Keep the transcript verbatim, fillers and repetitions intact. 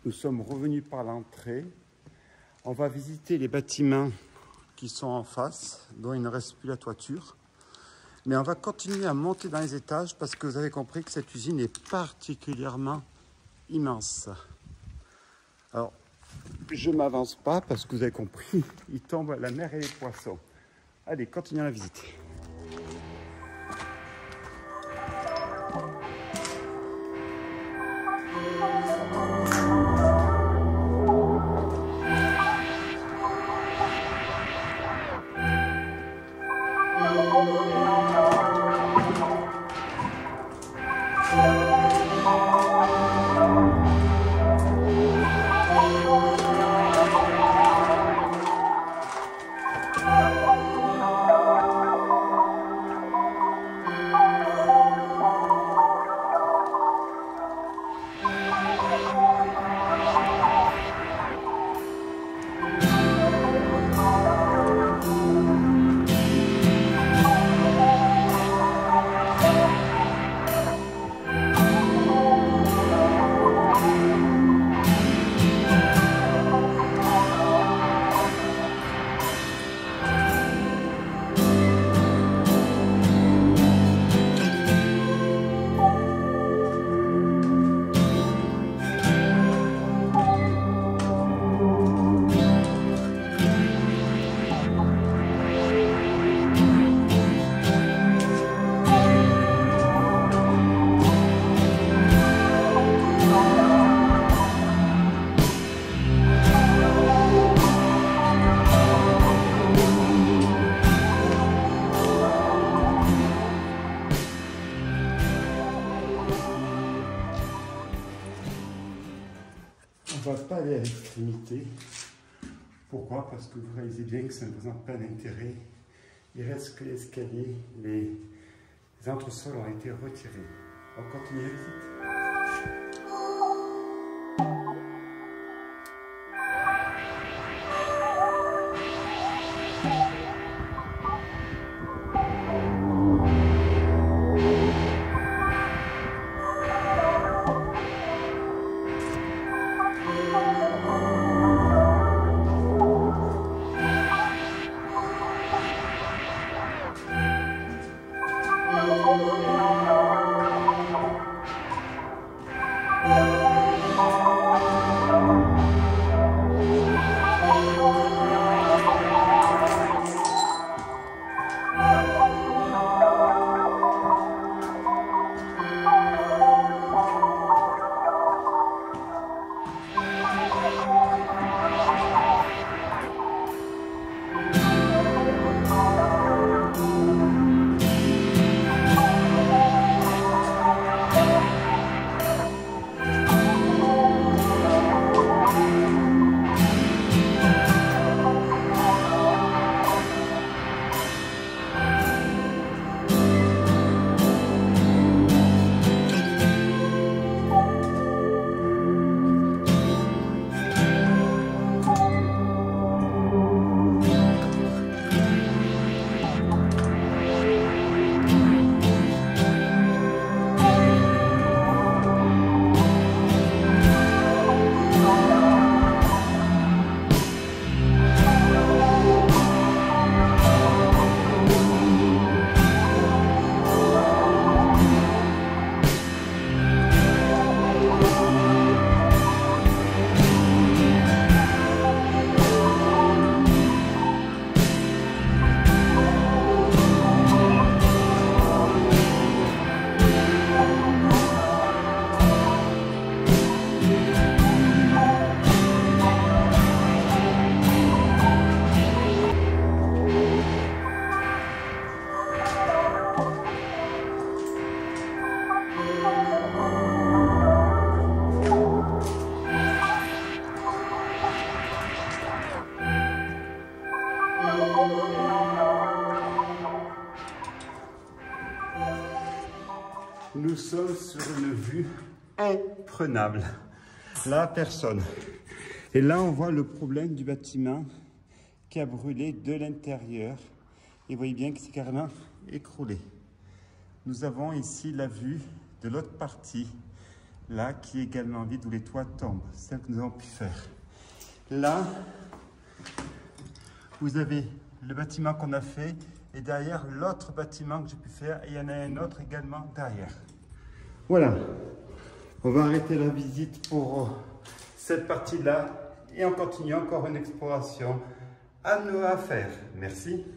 Nous sommes revenus par l'entrée. On va visiter les bâtiments qui sont en face, dont il ne reste plus la toiture. Mais on va continuer à monter dans les étages parce que vous avez compris que cette usine est particulièrement immense. Alors, je ne m'avance pas parce que vous avez compris, il tombe la mer et les poissons. Allez, continuons la visite. On ne va pas aller à l'extrémité. Pourquoi? Parce que vous réalisez bien que ça ne présente pas d'intérêt. Il reste que l'escalier, les, les entresols ont été retirés. On continue la visite. Nous sommes sur une vue imprenable. Là, personne. Et là, on voit le problème du bâtiment qui a brûlé de l'intérieur. Et vous voyez bien que c'est carrément écroulé. Nous avons ici la vue de l'autre partie là qui est également vide où les toits tombent, celle que nous avons pu faire. Là, vous avez le bâtiment qu'on a fait et derrière l'autre bâtiment que j'ai pu faire et il y en a un autre également derrière. Voilà, on va arrêter la visite pour cette partie-là et on continue encore une exploration à nous à faire. Merci.